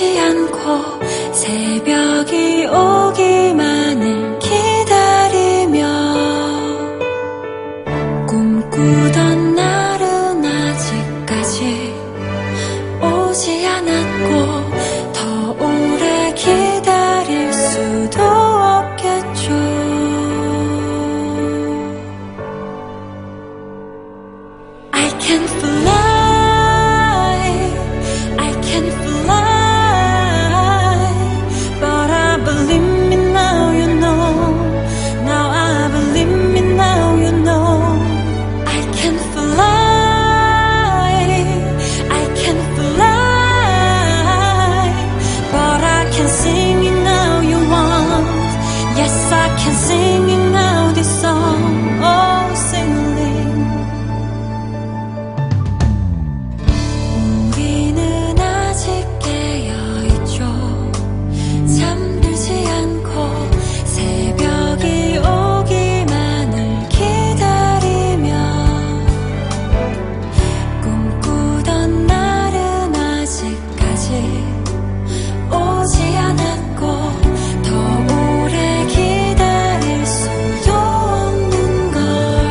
잠들지 않고 새벽이 오기만을 기다리며 꿈꾸던 날은 아직까지 오지 않았고 더 오래 기다릴 수도 없겠죠. I can fly, I can fly, but I believe me now, you know. Now I believe me now, you know. I can fly, I can fly, but I can sing it now, you want. Yes, I can sing it now, this song. Oh, sing it. 오지 않았고 더 오래 기다릴 수도 없는 걸.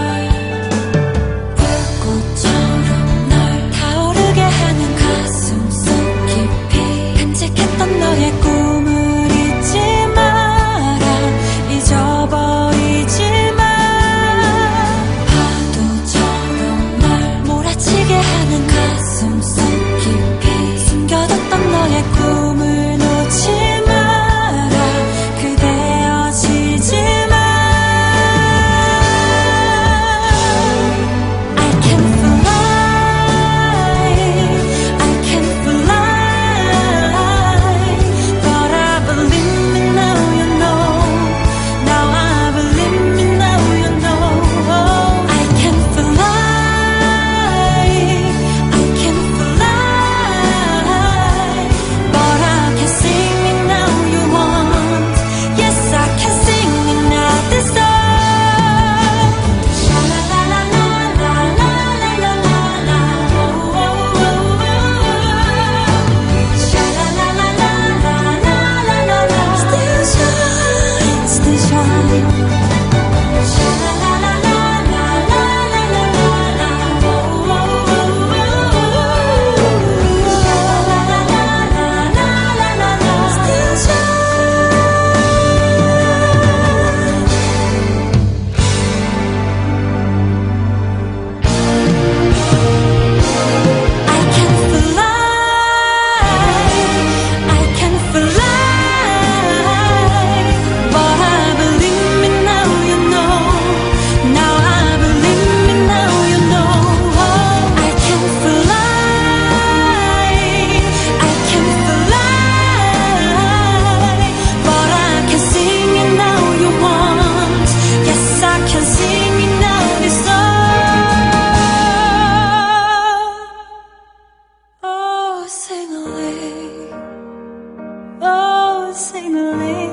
불꽃처럼 널 타오르게 하는 가슴속 깊이 간직했던 너의 꿈을 잊지 마라, 잊어버리지 마. 파도처럼 널 몰아치게 하는 가슴속 깊이 숨겨뒀던 너의 꿈을 sing a